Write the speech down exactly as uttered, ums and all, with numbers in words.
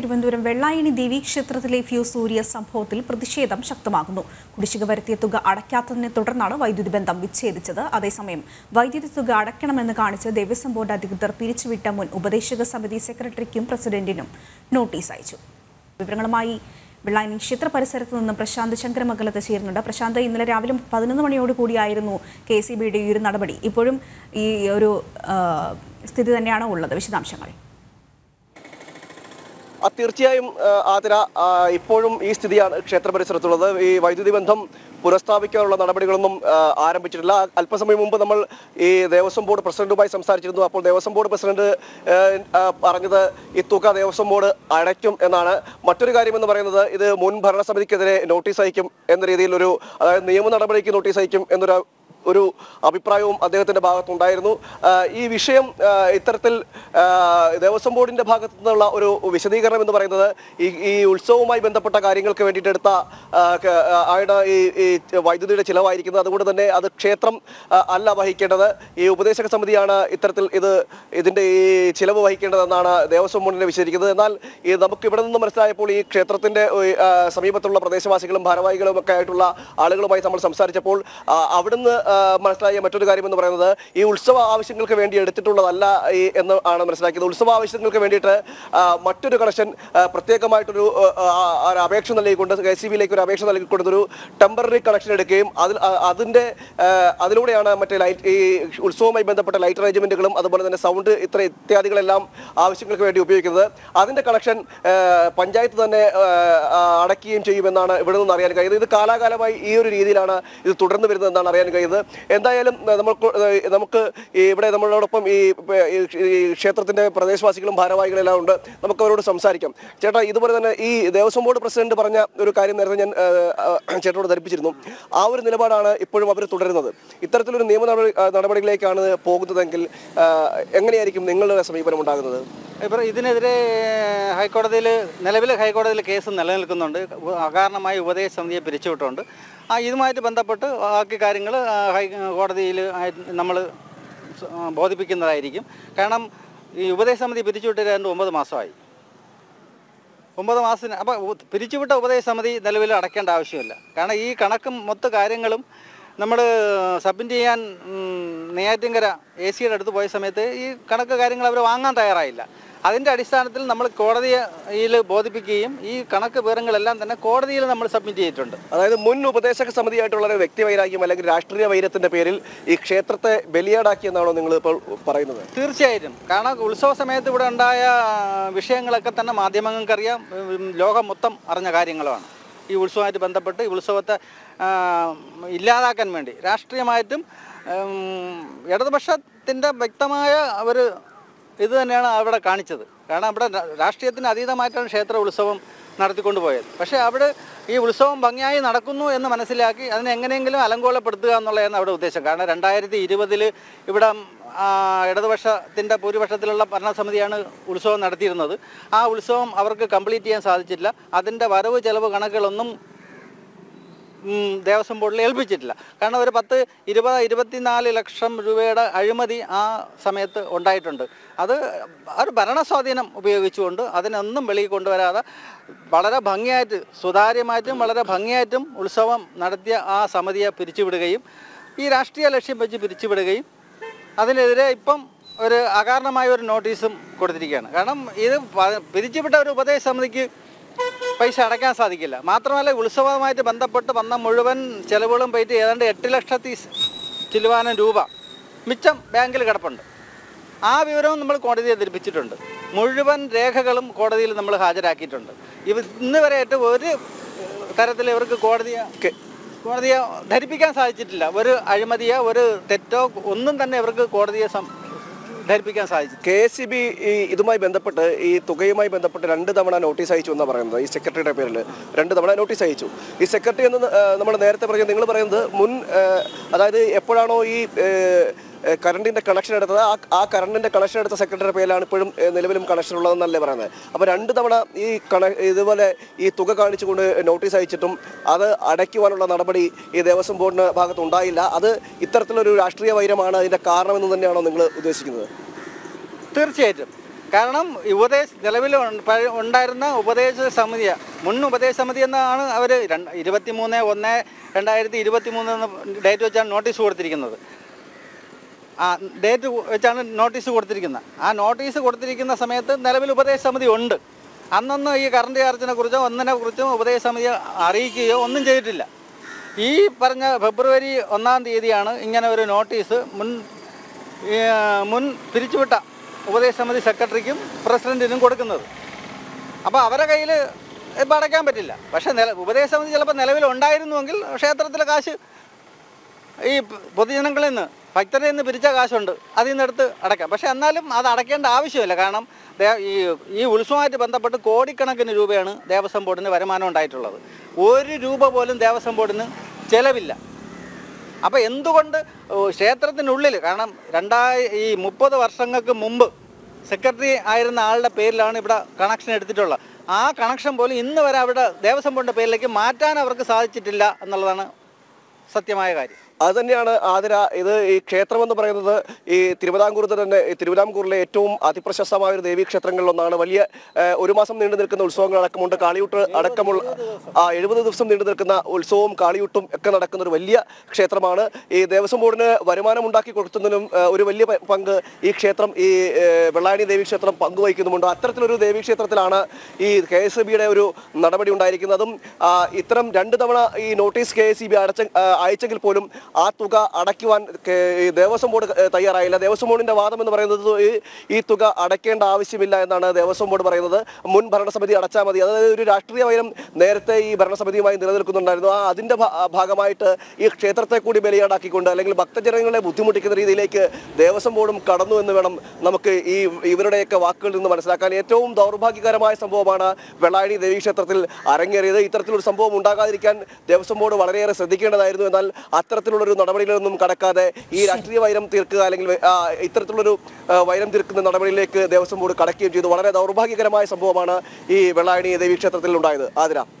തിരുവനന്തപുരം വെള്ളായണി ദേവീക്ഷേത്രത്തിലെ ഫ്യൂസ് ഊരിയ സംഭവത്തിൽ പ്രതിഷേധം ശക്തമാകുന്നു. കുടിശ്ശിക വരുത്തിയ തുക അടയ്ക്കാത്തതിനെ തുടർന്നാണ് വൈദ്യുതി ബന്ധം വിച്ഛേദിച്ചത്. അതേസമയം വൈദ്യുതി തുക അടയ്ക്കണമെന്ന് കാണിച്ച് ദേവസ്വം ബോർഡ് അധികൃതർ പിരിച്ചുവിട്ട മുൻ ഉപദേശക സമിതി സെക്രട്ടറിക്കും പ്രസിഡന്റിനും നോട്ടീസ് അയച്ചു. വിവരങ്ങളുമായി വെള്ളായണി ക്ഷേത്ര പരിസരത്ത് നിന്നും പ്രശാന്ത് ശങ്കരമംഗലത്ത് ചേരുന്നുണ്ട്. പ്രശാന്ത്, ഇന്നലെ രാവിലെ പതിനൊന്ന് മണിയോട് കൂടിയായിരുന്നു കെ സി ബിയുടെ ഈ ഒരു നടപടി. ഇപ്പോഴും ഈ ഒരു സ്ഥിതി തന്നെയാണ് ഉള്ളത്. വിശദാംശങ്ങൾ. തീർച്ചയായും ആതിര, ഇപ്പോഴും ഈ സ്ഥിതിയാണ് ക്ഷേത്ര പരിസരത്തുള്ളത്. ഈ വൈദ്യുതി ബന്ധം പുനഃസ്ഥാപിക്കാനുള്ള നടപടികളൊന്നും ആരംഭിച്ചിട്ടില്ല. അല്പസമയം മുമ്പ് നമ്മൾ ഈ ദേവസ്വം ബോർഡ് പ്രസിഡന്റുമായി സംസാരിച്ചിരുന്നു. അപ്പോൾ ദേവസ്വം ബോർഡ് പ്രസിഡന്റ് പറഞ്ഞത് ഈ തുക ദേവസ്വം ബോർഡ് അടയ്ക്കും എന്നാണ്. മറ്റൊരു കാര്യമെന്ന് പറയുന്നത്, ഇത് മുൻ ഭരണസമിതിക്കെതിരെ നോട്ടീസ് അയക്കും എന്ന രീതിയിലൊരു, അതായത് നിയമ നടപടിക്ക് നോട്ടീസ് അയക്കും എന്നൊരു ഒരു അഭിപ്രായവും അദ്ദേഹത്തിന്റെ ഭാഗത്തുണ്ടായിരുന്നു. ഈ വിഷയം ഇത്തരത്തിൽ ദേവസ്വം ബോർഡിന്റെ ഭാഗത്തു നിന്നുള്ള ഒരു വിശദീകരണം എന്ന് പറയുന്നത്, ഈ ഈ ഉത്സവവുമായി ബന്ധപ്പെട്ട കാര്യങ്ങൾക്ക് വേണ്ടിയിട്ട് എടുത്ത ആയുടെ ഈ വൈദ്യുതിയുടെ ചിലവായിരിക്കുന്നത്. അതുകൊണ്ട് തന്നെ അത് ക്ഷേത്രം അല്ല വഹിക്കേണ്ടത്, ഈ ഉപദേശക സമിതിയാണ് ഇത്തരത്തിൽ ഇത് ഇതിന്റെ ഈ ചിലവ് വഹിക്കേണ്ടതെന്നാണ് ദേവസ്വം ബോർഡിനെ വിശദീകരിക്കുന്നത്. എന്നാൽ ഈ നമുക്ക് ഇവിടെ നിന്ന് മനസ്സിലായപ്പോൾ ഈ ക്ഷേത്രത്തിന്റെ സമീപത്തുള്ള പ്രദേശവാസികളും ഭാരവാഹികളും ഒക്കെ ആയിട്ടുള്ള ആളുകളുമായി നമ്മൾ സംസാരിച്ചപ്പോൾ അവിടുന്ന് മനസ്സിലായ മറ്റൊരു കാര്യം എന്ന് പറയുന്നത്, ഈ ഉത്സവ ആവശ്യങ്ങൾക്ക് വേണ്ടി എടുത്തിട്ടുള്ളതല്ല ഈ എന്ന് ആണ് മനസ്സിലാക്കിയത്. ഉത്സവ ആവശ്യങ്ങൾക്ക് വേണ്ടിയിട്ട് മറ്റൊരു കണക്ഷൻ പ്രത്യേകമായിട്ടൊരു അപേക്ഷ നൽകിക്കൊണ്ട് കെ സി ബിയിലേക്ക് ഒരു അപേക്ഷ നൽകിക്കൊണ്ടൊരു ടെമ്പററി കണക്ഷൻ എടുക്കുകയും അതിൽ അതിൻ്റെ അതിലൂടെയാണ് മറ്റേ ലൈറ്റ് ഈ ഉത്സവവുമായി ബന്ധപ്പെട്ട ലൈറ്റ് അറേഞ്ച്മെന്റുകളും അതുപോലെ തന്നെ സൗണ്ട് ഇത്ര ഇത്യാദികളെല്ലാം ആവശ്യങ്ങൾക്ക് വേണ്ടി ഉപയോഗിക്കുന്നത്. അതിൻ്റെ കണക്ഷൻ പഞ്ചായത്ത് തന്നെ അടയ്ക്കുകയും ചെയ്യുമെന്നാണ് ഇവിടെ നിന്ന് അറിയാൻ കഴിയുന്നത്. ഇത് കാലാകാലമായി ഈ ഒരു രീതിയിലാണ് ഇത് തുടർന്ന് വരുന്നതെന്നാണ് അറിയാൻ കഴിയുന്നത്. എന്തായാലും നമുക്ക് നമുക്ക് ഇവിടെ നമ്മളോടൊപ്പം ഈ ക്ഷേത്രത്തിന്റെ പ്രദേശവാസികളും ഭാരവാഹികളും എല്ലാം ഉണ്ട്. നമുക്ക് അവരോട് സംസാരിക്കാം. ചേട്ടാ, ഇതുപോലെ തന്നെ ഈ ദേവസ്വം ബോർഡ് പ്രസിഡന്റ് പറഞ്ഞ ഒരു കാര്യം നേരത്തെ ഞാൻ ചേട്ടനോട് ധരിപ്പിച്ചിരുന്നു. ആ ഒരു നിലപാടാണ് ഇപ്പോഴും അവർ തുടരുന്നത്. ഇത്തരത്തിലൊരു നിയമ നടപടികളിലേക്കാണ് പോകുന്നതെങ്കിൽ എങ്ങനെയായിരിക്കും നിങ്ങളുടെ സമീപനം ഉണ്ടാകുന്നത്? ഇപ്പോൾ ഇതിനെതിരെ ഹൈക്കോടതിയിൽ നിലവിൽ ഹൈക്കോടതിയിൽ കേസ് നിലനിൽക്കുന്നുണ്ട്. അകാരണമായി ഉപദേശ സമിതിയെ പിരിച്ചുവിട്ടുണ്ട്. ആ ഇതുമായിട്ട് ബന്ധപ്പെട്ട് ബാക്കി കാര്യങ്ങൾ ഹൈക്കോടതിയിൽ നമ്മൾ ബോധിപ്പിക്കുന്നതായിരിക്കും. കാരണം ഈ ഉപദേശ സമിതി പിരിച്ചുവിട്ട് രണ്ട് ഒമ്പത് മാസമായി. ഒമ്പത് മാസത്തിന് അപ്പോൾ പിരിച്ചുവിട്ട ഉപദേശ സമിതി നിലവിൽ അടയ്ക്കേണ്ട ആവശ്യമില്ല. കാരണം ഈ കണക്കും മൊത്ത കാര്യങ്ങളും നമ്മൾ സബ്മിറ്റ് ചെയ്യാൻ നെയ്യാറ്റിൻകര എ സിയുടെ അടുത്ത് പോയ സമയത്ത് ഈ കണക്ക് കാര്യങ്ങൾ അവർ വാങ്ങാൻ തയ്യാറായില്ല. അതിൻ്റെ അടിസ്ഥാനത്തിൽ നമ്മൾ കോടതിയിൽ ബോധിപ്പിക്കുകയും ഈ കണക്ക് വിവരങ്ങളെല്ലാം തന്നെ കോടതിയിൽ നമ്മൾ സബ്മിറ്റ് ചെയ്തിട്ടുണ്ട്. അതായത് മുൻ ഉപദേശക സമിതിയായിട്ടുള്ള ഒരു വ്യക്തിവൈരാഗ്യം അല്ലെങ്കിൽ രാഷ്ട്രീയ വൈരത്തിൻ്റെ പേരിൽ ഈ ക്ഷേത്രത്തെ ബലിയാടാക്കിയെന്നാണോ നിങ്ങൾ ഇപ്പോൾ പറയുന്നത്? തീർച്ചയായിട്ടും. കാരണം ഉത്സവ സമയത്ത് ഇവിടെ ഉണ്ടായ വിഷയങ്ങളൊക്കെ തന്നെ മാധ്യമങ്ങൾക്കറിയാം, ലോകം മൊത്തം അറിഞ്ഞ കാര്യങ്ങളുമാണ്. ഈ ഉത്സവമായിട്ട് ബന്ധപ്പെട്ട് ഈ ഉത്സവത്തെ ഇല്ലാതാക്കാൻ വേണ്ടി രാഷ്ട്രീയമായിട്ടും ഇടതുപക്ഷത്തിൻ്റെ വ്യക്തമായ ഒരു ഇത് തന്നെയാണ് അവിടെ കാണിച്ചത്. കാരണം അവിടെ രാഷ്ട്രീയത്തിന് അതീതമായിട്ടാണ് ക്ഷേത്ര ഉത്സവം നടത്തിക്കൊണ്ട് പോയത്. പക്ഷേ അവിടെ ഈ ഉത്സവം ഭംഗിയായി നടക്കുന്നു എന്ന് മനസ്സിലാക്കി അതിനെ എങ്ങനെയെങ്കിലും അലങ്കോലപ്പെടുത്തുക എന്നുള്ളതാണ് അവിടെ ഉദ്ദേശം. കാരണം രണ്ടായിരത്തി ഇരുപതിൽ ഇവിടെ ഇടതുപക്ഷത്തിൻ്റെ ഭൂരിപക്ഷത്തിലുള്ള ഭരണസമിതിയാണ് ഉത്സവം നടത്തിയിരുന്നത്. ആ ഉത്സവം അവർക്ക് കംപ്ലീറ്റ് ചെയ്യാൻ സാധിച്ചില്ല. അതിൻ്റെ വരവ് ചെലവ് കണക്കുകളൊന്നും ദേവസ്വം ബോർഡിൽ ഏൽപ്പിച്ചിട്ടില്ല. കാരണം ഒരു പത്ത് ഇരുപത് ഇരുപത്തിനാല് ലക്ഷം രൂപയുടെ അഴിമതി ആ സമയത്ത് ഉണ്ടായിട്ടുണ്ട്. അത് ഒരു ഭരണസ്വാധീനം ഉപയോഗിച്ചുകൊണ്ട് അതിനൊന്നും വെളിയിൽ കൊണ്ടുവരാതെ വളരെ ഭംഗിയായിട്ട് സുതാര്യമായിട്ടും വളരെ ഭംഗിയായിട്ടും ഉത്സവം നടത്തിയ ആ സമിതിയെ പിരിച്ചുവിടുകയും ഈ രാഷ്ട്രീയ ലക്ഷ്യം വെച്ച് പിരിച്ചുവിടുകയും അതിനെതിരെ ഇപ്പം ഒരു അകാരണമായ ഒരു നോട്ടീസും കൊടുത്തിരിക്കുകയാണ്. കാരണം ഇത് പിരിച്ചുവിട്ട ഒരു ഉപദേശ സമിതിക്ക് പൈസ അടയ്ക്കാൻ സാധിക്കില്ല. മാത്രമല്ല ഉത്സവവുമായിട്ട് ബന്ധപ്പെട്ട് വന്ന മുഴുവൻ ചെലവുകളും പോയിട്ട് ഏതാണ്ട് എട്ട് ലക്ഷത്തി ചില്ലുവാനം രൂപ മിച്ചം ബാങ്കിൽ കിടപ്പുണ്ട്. ആ വിവരവും നമ്മൾ കോടതിയെ ധരിപ്പിച്ചിട്ടുണ്ട്. മുഴുവൻ രേഖകളും കോടതിയിൽ നമ്മൾ ഹാജരാക്കിയിട്ടുണ്ട്. ഇവ ഇന്ന് വരെയായിട്ട് ഒരു തരത്തിൽ ഇവർക്ക് കോടതിയെ കോടതിയെ ധരിപ്പിക്കാൻ സാധിച്ചിട്ടില്ല. ഒരു അഴിമതിയോ ഒരു തെറ്റോ ഒന്നും തന്നെ ഇവർക്ക് കോടതിയെ ധരിപ്പിക്കാൻ സാധിച്ചു. കെ എസ് ഇ ബി ഈ ഇതുമായി ബന്ധപ്പെട്ട് ഈ തുകയുമായി ബന്ധപ്പെട്ട് രണ്ട് തവണ നോട്ടീസ് അയച്ചു എന്നാണ് പറയുന്നത്. ഈ സെക്രട്ടറിയുടെ പേരിൽ രണ്ട് തവണ നോട്ടീസ് അയച്ചു. ഈ സെക്രട്ടറി എന്ന് നമ്മൾ നേരത്തെ പറഞ്ഞത് നിങ്ങൾ പറയുന്നത് മുൻ അതായത് എപ്പോഴാണോ ഈ കറണ്ടിൻ്റെ കണക്ഷൻ എടുത്തത് ആ ആ കറണ്ടിൻ്റെ കണക്ഷൻ എടുത്ത സെക്രട്ടറിയുടെ പേരിലാണ് ഇപ്പോഴും നിലവിലും കണക്ഷൻ ഉള്ളതെന്നല്ലേ പറയുന്നത്. അപ്പോൾ രണ്ട് തവണ ഈ കണ ഇതുപോലെ ഈ തുക കാണിച്ചുകൊണ്ട് നോട്ടീസ് അയച്ചിട്ടും അത് അടയ്ക്കുവാനുള്ള നടപടി ഈ ദേവസ്വം ബോർഡിൻ്റെ ഭാഗത്ത് ഉണ്ടായില്ല. അത് ഇത്തരത്തിലൊരു രാഷ്ട്രീയ വൈരമാണ് അതിൻ്റെ കാരണമെന്ന് തന്നെയാണോ നിങ്ങൾ ഉദ്ദേശിക്കുന്നത്? തീർച്ചയായിട്ടും കാരണം ഉപദേശ നിലവിൽ ഉണ്ടായിരുന്ന ഉപദേശ സമിതി, മുൻ ഉപദേശ സമിതി എന്നാണ് അവർ രണ്ട് ഇരുപത്തി മൂന്ന് ഒന്ന് രണ്ടായിരത്തി ഇരുപത്തി മൂന്ന് എന്ന ഡേറ്റ് വെച്ചാണ് നോട്ടീസ് കൊടുത്തിരിക്കുന്നത്. ആ ഡേറ്റ് വെച്ചാണ് നോട്ടീസ് കൊടുത്തിരിക്കുന്നത്. ആ നോട്ടീസ് കൊടുത്തിരിക്കുന്ന സമയത്ത് നിലവിൽ ഉപദേശ സമിതി ഉണ്ട്. അന്നൊന്നും ഈ കറണ്ട് ചാർജിനെ കുറിച്ചോ ഒന്നിനെ കുറിച്ചും ഉപദേശ സമിതി അറിയിക്കുകയോ ഒന്നും ചെയ്തിട്ടില്ല. ഈ പറഞ്ഞ ഫെബ്രുവരി ഒന്നാം തീയതിയാണ് ഇങ്ങനെ ഒരു നോട്ടീസ് മുൻ മുൻ പിരിച്ചുവിട്ട ഉപദേശ സമിതി സെക്രട്ടറിക്കും പ്രസിഡന്റിനും കൊടുക്കുന്നത്. അപ്പോൾ അവരുടെ കയ്യിൽ ഇപ്പം അടയ്ക്കാൻ പറ്റില്ല. പക്ഷേ നില ഉപദേശ സമിതി ചിലപ്പോൾ നിലവിലുണ്ടായിരുന്നുവെങ്കിൽ ക്ഷേത്രത്തിലെ കാശ് ഈ പൊതുജനങ്ങളിൽ നിന്ന് ഭക്തരിൽ നിന്ന് പിരിച്ച കാശുണ്ട്, അതിൽ നിന്ന് എടുത്ത് അടയ്ക്കാം. പക്ഷേ എന്നാലും അത് അടയ്ക്കേണ്ട ആവശ്യമില്ല. കാരണം ഈ ഈ ഉത്സവമായിട്ട് ബന്ധപ്പെട്ട് കോടിക്കണക്കിന് രൂപയാണ് ദേവസ്വം ബോർഡിന് വരുമാനം ഉണ്ടായിട്ടുള്ളത്. ഒരു രൂപ പോലും ദേവസ്വം ബോർഡിന് ചിലവില്ല. അപ്പോൾ എന്തുകൊണ്ട് ക്ഷേത്രത്തിനുള്ളിൽ, കാരണം രണ്ടായി ഈ മുപ്പത് വർഷങ്ങൾക്ക് മുമ്പ് സെക്രട്ടറി ആയിരുന്ന ആളുടെ പേരിലാണ് ഇവിടെ കണക്ഷൻ എടുത്തിട്ടുള്ളത്. ആ കണക്ഷൻ പോലും ഇന്ന് വരെ അവിടെ ദേവസ്വം ബോർഡിൻ്റെ പേരിലേക്ക് മാറ്റാൻ അവർക്ക് സാധിച്ചിട്ടില്ല എന്നുള്ളതാണ് സത്യമായ കാര്യം. അത് തന്നെയാണ് ആതിര. ഇത് ഈ ക്ഷേത്രമെന്ന് പറയുന്നത് ഈ തിരുവിതാംകൂറിൽ തന്നെ തിരുവിതാംകൂറിലെ ഏറ്റവും അതിപ്രശസ്തമായ ഒരു ദേവീക്ഷേത്രങ്ങളിലൊന്നാണ്. വലിയ ഒരു മാസം നീണ്ടു നിൽക്കുന്ന ഉത്സവങ്ങൾ അടക്കമുണ്ട്. കാളിയൂട്ട് അടക്കമുള്ള ആ എഴുപത് ദിവസം നീണ്ടു നിൽക്കുന്ന ഉത്സവവും കാളിയൂട്ടും ഒക്കെ നടക്കുന്ന ഒരു വലിയ ക്ഷേത്രമാണ്. ഈ ദേവസ്വം ബോർഡിന് വരുമാനം ഉണ്ടാക്കി കൊടുക്കുന്നതിനും ഒരു വലിയ പങ്ക് ഈ ക്ഷേത്രം, ഈ വെള്ളായണി ദേവീക്ഷേത്രം പങ്കുവഹിക്കുന്നുമുണ്ട്. അത്തരത്തിലൊരു ദേവീക്ഷേത്രത്തിലാണ് ഈ കെ എസ് ഇ ബിയുടെ ഒരു നടപടി ഉണ്ടായിരിക്കുന്നതും. ഇത്തരം രണ്ട് തവണ ഈ notice K S E B അടച്ച അയച്ചെങ്കിൽ പോലും ആ തുക അടയ്ക്കുവാൻ ദേവസ്വം ബോർഡ് തയ്യാറായില്ല. ദേവസ്വം ബോർഡിന്റെ വാദം എന്ന് പറയുന്നത് ഈ തുക അടയ്ക്കേണ്ട ആവശ്യമില്ല എന്നാണ് ദേവസ്വം ബോർഡ് പറയുന്നത്. മുൻ ഭരണസമിതി അടച്ചാൽ മതി. അതായത് ഒരു രാഷ്ട്രീയ വൈരം നേരത്തെ ഈ ഭരണസമിതിയുമായി നിലനിൽക്കുന്നുണ്ടായിരുന്നു. ആ അതിന്റെ ഭാഗമായിട്ട് ഈ ക്ഷേത്രത്തെ കൂടി ബലിയാടാക്കിക്കൊണ്ട് അല്ലെങ്കിൽ ഭക്തജനങ്ങളെ ബുദ്ധിമുട്ടിക്കുന്ന രീതിയിലേക്ക് ദേവസ്വം ബോർഡും കടന്നു എന്ന് വേണം നമുക്ക് ഈ ഇവരുടെയൊക്കെ വാക്കുകളിൽ നിന്ന് മനസ്സിലാക്കാൻ. ഏറ്റവും ദൗർഭാഗ്യകരമായ സംഭവമാണ് വെള്ളായണി ദേവീക്ഷേത്രത്തിൽ അരങ്ങേറിയത്. ഇത്തരത്തിലൊരു സംഭവം ഉണ്ടാകാതിരിക്കാൻ ദേവസ്വം ബോർഡ് വളരെയേറെ ശ്രദ്ധിക്കേണ്ടതായിരുന്നു. എന്നാൽ അത്തരത്തിലുള്ളൊരു നടപടികളൊന്നും കടക്കാതെ ഈ രാഷ്ട്രീയ വൈരം തീർക്കുക അല്ലെങ്കിൽ ഇത്തരത്തിലുള്ളൊരു വൈരം തീർക്കുന്ന നടപടിയിലേക്ക് ദേവസ്വം ബോർഡ് കടക്കുകയും ചെയ്തു. വളരെ ദൗർഭാഗ്യകരമായ സംഭവമാണ് ഈ വെള്ളായണി ദേവീക്ഷേത്രത്തിൽ ഉണ്ടായത്. ആതിര.